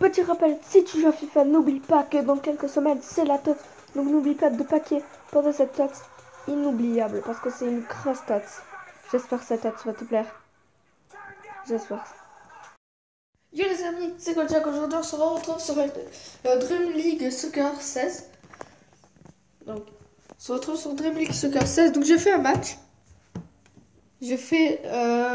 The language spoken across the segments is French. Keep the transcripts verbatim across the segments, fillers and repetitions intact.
Petit rappel, si tu joues à FIFA, n'oublie pas que dans quelques semaines, c'est la tot. Donc n'oublie pas de paquer pendant cette tot inoubliable, parce que c'est une grosse tot. J'espère que cette tot va te plaire. J'espère. Yo les amis, c'est Kojak. Aujourd'hui on se retrouve sur le, le Dream League Soccer seize. Donc, on se retrouve sur Dream League Soccer seize. Donc j'ai fait un match. J'ai fait euh,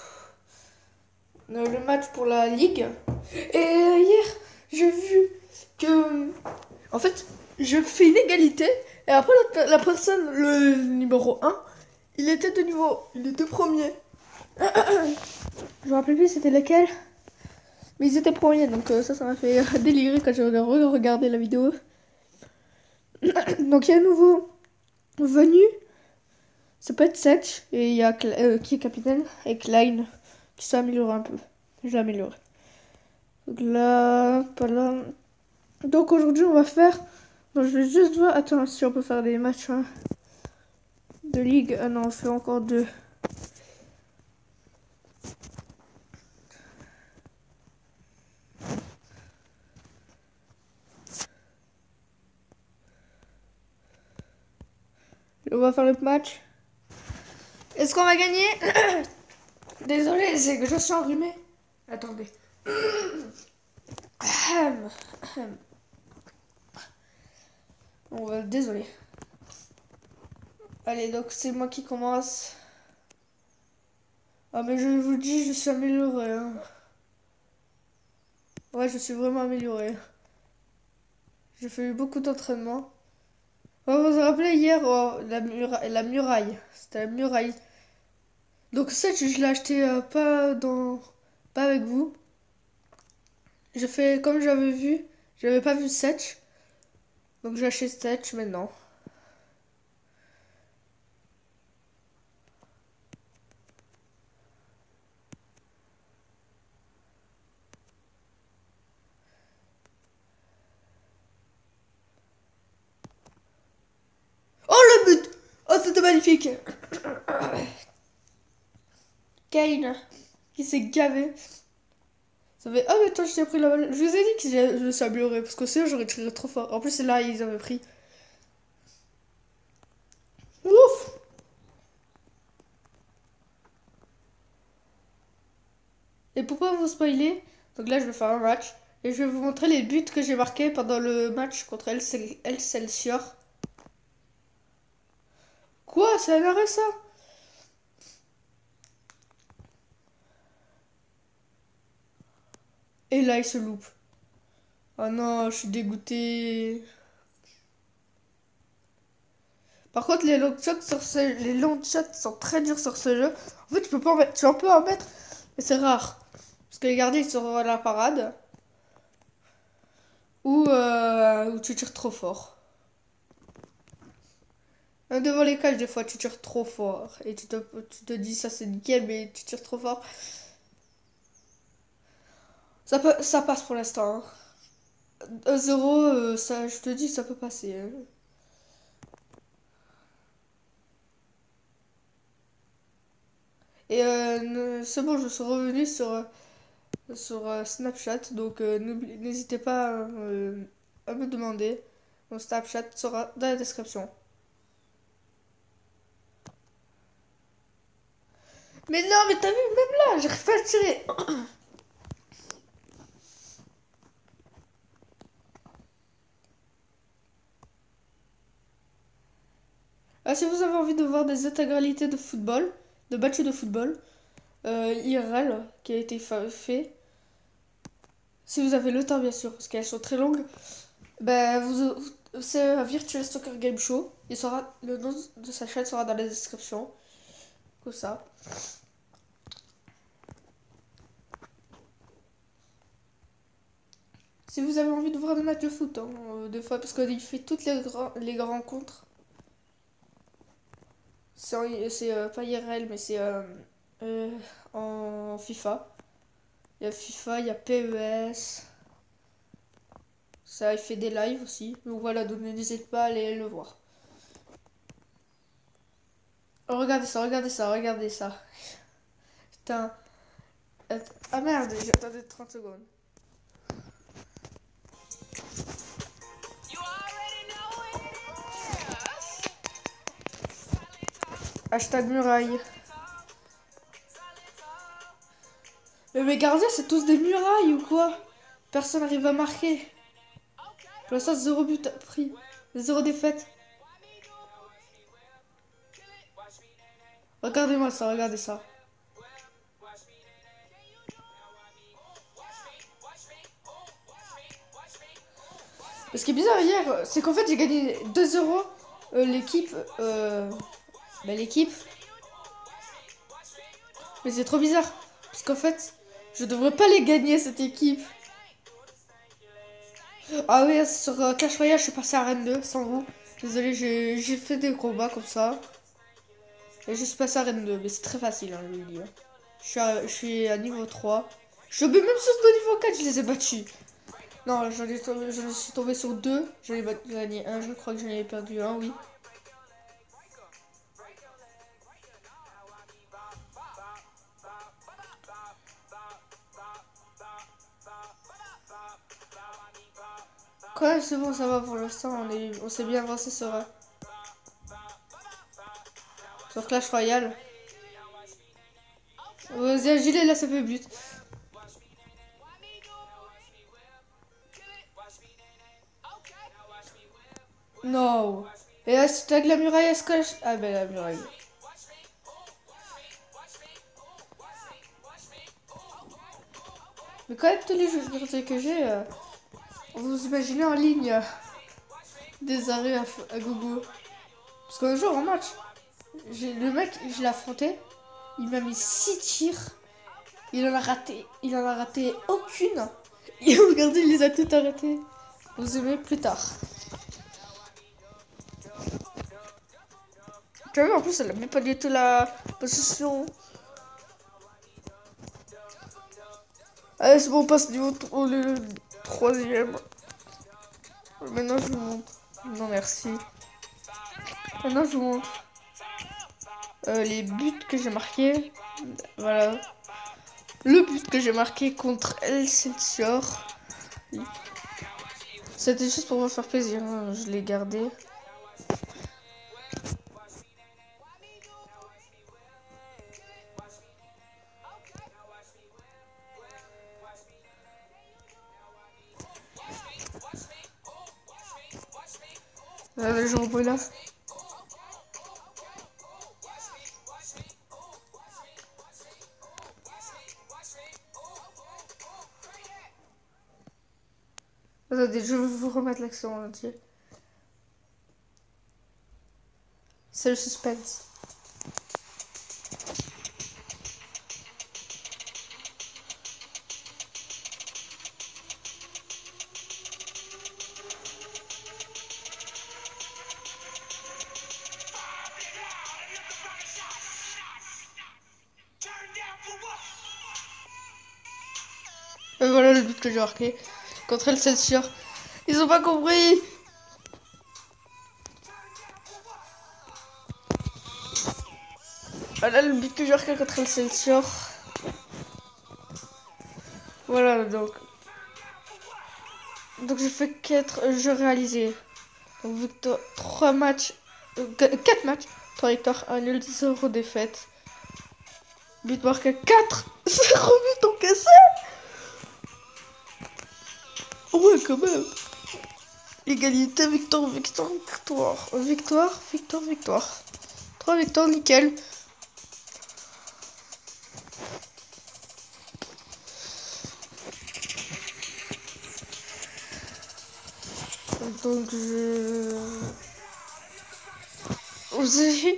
le match pour la Ligue. Et hier, j'ai vu que... En fait, je fais une égalité. Et après, la, la personne, le numéro un, il était de niveau... Les deux premiers. Je me rappelle plus c'était lequel. Mais ils étaient premiers. Donc euh, ça, ça m'a fait délirer quand j'ai regardé la vidéo. Donc il y a un nouveau venu. Ça peut être Setch. Et il y a Cl euh, qui est capitaine. Et Klein. Qui s'est amélioré un peu. Je l'ai amélioré. Donc là, pas là. Donc aujourd'hui, on va faire... Non, je vais juste voir... Attends, si on peut faire des matchs hein, de ligue. Ah non, on fait encore deux. On va faire le match. Est-ce qu'on va gagner? Désolé, c'est que je suis enrhumé. Attendez. Bon, euh, désolé. Allez, donc c'est moi qui commence. Ah, mais je vous dis, je suis amélioré. Hein. Ouais, je suis vraiment amélioré. J'ai fait beaucoup d'entraînement. Oh, vous vous rappelez hier, oh, la, mura la muraille. C'était la muraille. Donc ça, je, je l'ai acheté euh, pas dans... Pas avec vous. J'ai fait comme j'avais vu. J'avais pas vu Setch. Donc j'ai acheté Setch maintenant. Oh le but! Oh c'était magnifique! Kane qui s'est gavé. Ça fait... Ah mais toi je t'ai pris la balle. Je vous ai dit que je me suis amélioré parce que sinon j'aurais tiré trop fort. En plus c'est là ils avaient pris. Ouf! Et pour pas vous spoiler, donc là je vais faire un match. Et je vais vous montrer les buts que j'ai marqués pendant le match contre Excelsior. Quoi? C'est un arrêt ça? Et là il se loupe. Oh non, je suis dégoûté. Par contre, les long shots sur ce... les long shots sont très durs sur ce jeu. En fait, tu peux pas en mettre, tu en peux en mettre, mais c'est rare. Parce que les gardiens ils sont à la parade. Ou, euh, ou tu tires trop fort. Même devant les cages, des fois, tu tires trop fort. Et tu te, tu te dis, ça c'est nickel, mais tu tires trop fort. Ça, peut, ça passe pour l'instant. Hein. zéro, euh, ça, je te dis, ça peut passer. Hein. Et euh, c'est bon, je suis revenu sur, sur euh, Snapchat. Donc euh, n'hésitez pas euh, à me demander. Mon Snapchat sera dans la description. Mais non, mais t'as vu, même là, j'arrive pas à tirer. Ah, si vous avez envie de voir des intégralités de football, de matchs de football, euh, I R L, qui a été fait, si vous avez le temps bien sûr, parce qu'elles sont très longues, ben vous, c'est un Virtual Soccer Game Show. Il sera, le nom de sa chaîne sera dans la description, comme ça. Si vous avez envie de voir des matchs de foot, hein, euh, des fois, parce qu'il fait toutes les, grands, les grandes rencontres. C'est euh, pas I R L, mais c'est euh, euh, en FIFA. Il y a FIFA, il y a P E S. Ça, il fait des lives aussi. Donc voilà, donc n'hésite pas à aller le voir. Oh, regardez ça, regardez ça, regardez ça. Putain. Ah merde, j'attendais trente secondes. Hashtag muraille. Mais mes gardiens, c'est tous des murailles ou quoi? Personne n'arrive à marquer. Pour l'instant, zéro but pris. Zéro défaite. Regardez-moi ça, regardez ça. Ce qui est bizarre hier, c'est qu'en fait j'ai gagné deux zéro. Euh, l'équipe... Euh, bah, l'équipe... Mais c'est trop bizarre. Parce qu'en fait, je devrais pas les gagner cette équipe. Ah oui, sur euh, Clash Royale, je suis passé à Rennes deux, sans vous. Désolé, j'ai fait des combats comme ça. Et je suis passé à Rennes deux, mais c'est très facile, hein, je le dis. Hein. Je, suis à, je suis à niveau trois. Je suis même sur ce niveau quatre, je les ai battus. Non, j'en ai tombé, je suis tombé sur deux. J'en ai gagné un, je crois que j'en ai perdu un, oui. Quoi, c'est bon, ça va pour l'instant, on est, on s'est bien avancé sur, euh, sur Clash Royale. Vas-y, un gilet, là, ça fait but. Non. Et là, c'est avec la muraille, est-ce que... Je... Ah ben, la muraille. Mais quand même, tous les jeux que j'ai, euh, vous imaginez en ligne euh, des arrêts à, à gogo. Parce qu'un jour, en match, le mec, je l'ai affronté, il m'a mis six tirs. Il en a raté, il en a raté aucune. Et regardez, il les a toutes arrêtées. Vous aimez plus tard. Tu vois, en plus, elle n'avait pas du tout la possession. Allez, c'est bon, on passe niveau au le troisième. Maintenant, je vous montre. Non, merci. Maintenant, je vous montre euh, les buts que j'ai marqués. Voilà. Le but que j'ai marqué contre Excelsior. C'était juste pour me faire plaisir. Hein. Je l'ai gardé. Euh, je reprends là. Attendez, je vais vous remettre l'accent en entier. C'est le suspense. Et voilà le but que j'ai marqué contre Excelsior. Ils ont pas compris. Voilà le but que j'ai marqué contre Excelsior. Voilà donc. Donc j'ai fait quatre jeux réalisés. Donc victoire, trois matchs, euh, quatre matchs, trois victoires, un nul, zéro défaite. But marqué quatre, zéro but encaissé. Ouais, quand même. Égalité, victoire, victoire, victoire. Victoire, victoire, victoire. Trois victoires, nickel. Donc je... Vous avez...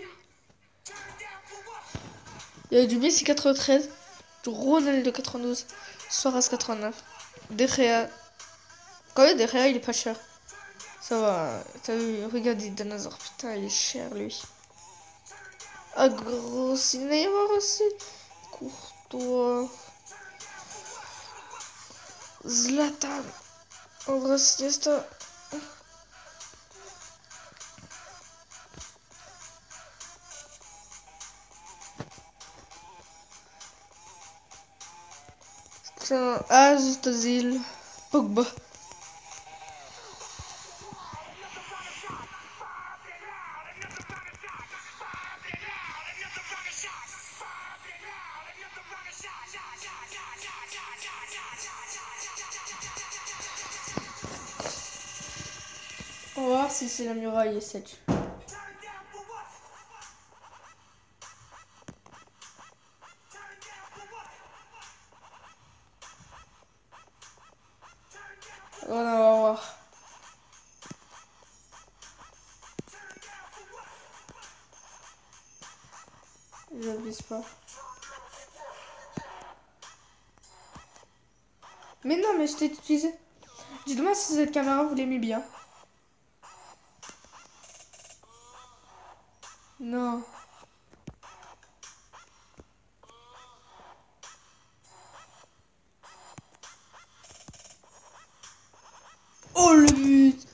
Il y a du Messi quatre-vingt-treize, du Ronaldo quatre-vingt-douze, Suarez quatre-vingt-neuf, De Gea. Quand même, De Gea, il est pas cher. Ça va, t'as vu, regardez Dinosaur, putain, il est cher lui. Ah, gros, Neymar aussi. Courtois. Zlatan. Andrés Iniesta. Azil. Pogba. va voir si c'est la muraille et Sedge. On va voir. Je vise pas. Mais non, mais je t'ai utilisé. Dites-moi si cette caméra vous l'aimez bien. Non. Oh le but!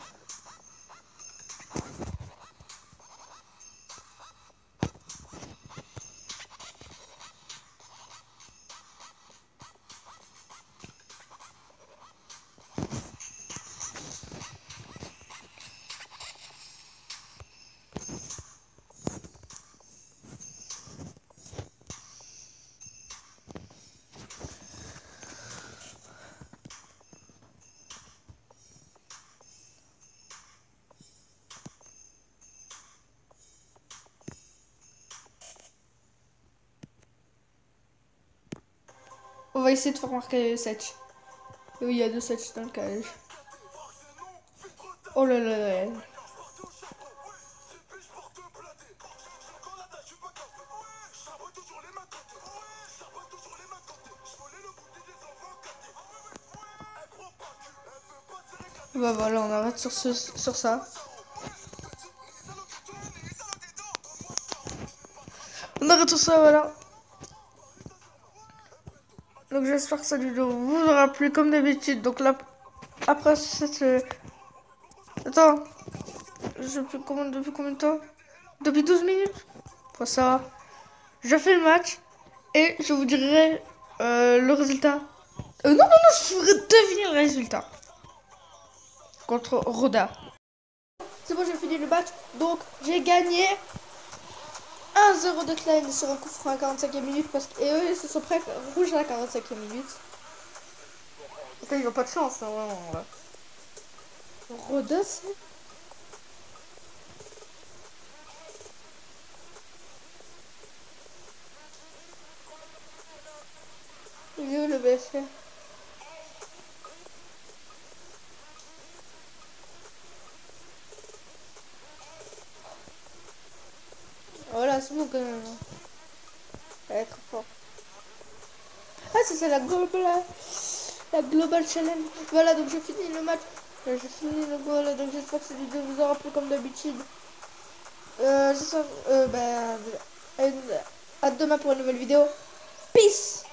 On va essayer de faire marquer Sedge. Oui, il y a deux Sedge dans le cage. Oh là là là. Bah voilà, on arrête sur, ce, sur ça. On arrête sur ça, voilà. Donc j'espère que cette vidéo vous aura plu comme d'habitude. Donc là, après cette... Euh... Attends. Je peux comment depuis combien de temps? Depuis douze minutes. Pour ça, je fais le match et je vous dirai euh, le résultat. Euh, non, non, non, je ferai deviner le résultat. Contre Roda. C'est bon, j'ai fini le match. Donc j'ai gagné un zéro de Klein sur un coup franc à quarante-cinquième minute. Parce que... Et eux, ils se sont prêts rouge à la quarante-cinquième minute. Enfin, ils n'ont pas de chance, hein, vraiment. Ouais. Roda, c'est... Il est où le B F R? Voilà, c'est bon quand même. Ça va être fort. Ah, c'est ça la global, la global challenge. Voilà, donc je finis le match. Je finis le goal. Donc j'espère que cette vidéo vous aura plu comme d'habitude. Euh, j'espère. Euh, ben. À demain pour une nouvelle vidéo. Peace!